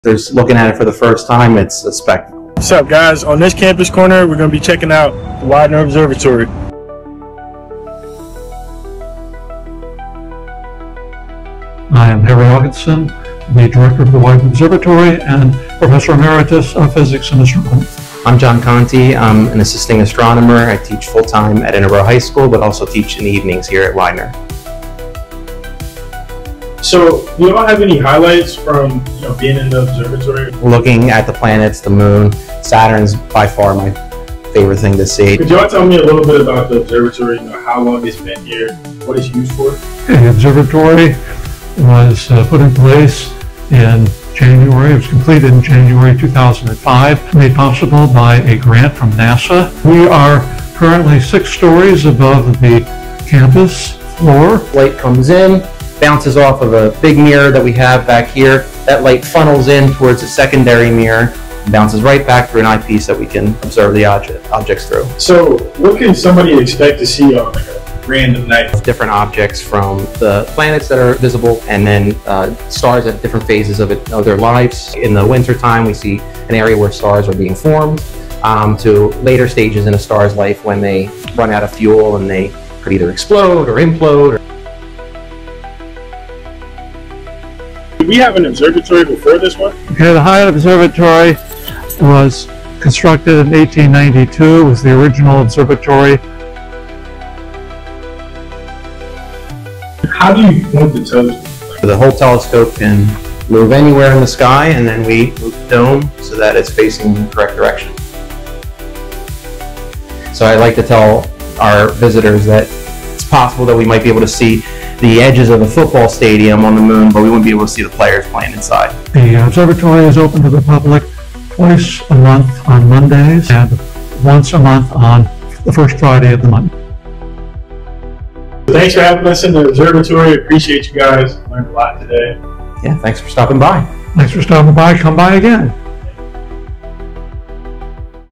There's looking at it for the first time, it's a spectacle. What's up, guys? On this campus corner, we're going to be checking out the Widener Observatory. I am Harry Hawkinson, the director of the Widener Observatory and Professor Emeritus of Physics and Astronomy. I'm John Conti. I'm an assisting astronomer. I teach full-time at Edinburgh High School, but also teach in the evenings here at Widener. So, do you all have any highlights from being in the observatory? Looking at the planets, the moon, Saturn's by far my favorite thing to see. Could you all tell me a little bit about the observatory? How long it's been here, what it's used for? The observatory was put in place in January. It was completed in January 2005, made possible by a grant from NASA. We are currently 6 stories above the campus floor. Light comes in, bounces off of a big mirror that we have back here. That light funnels in towards a secondary mirror, and bounces right back through an eyepiece that we can observe the objects through. So what can somebody expect to see on like a random night? Different objects from the planets that are visible, and then stars at different phases of their lives. In the winter time, we see an area where stars are being formed, to later stages in a star's life when they run out of fuel and they could either explode or implode. Did we have an observatory before this one? Okay, the Hyatt Observatory was constructed in 1892. It was the original observatory. How do you point the telescope? The whole telescope can move anywhere in the sky, and then we move the dome so that it's facing the correct direction. So I like to tell our visitors that it's possible that we might be able to see the edges of a football stadium on the moon, but we wouldn't be able to see the players playing inside. The observatory is open to the public twice a month on Mondays and once a month on the first Friday of the month. Thanks for having us in the observatory. Appreciate you guys. Learned a lot today. Yeah, thanks for stopping by. Thanks for stopping by. Come by again.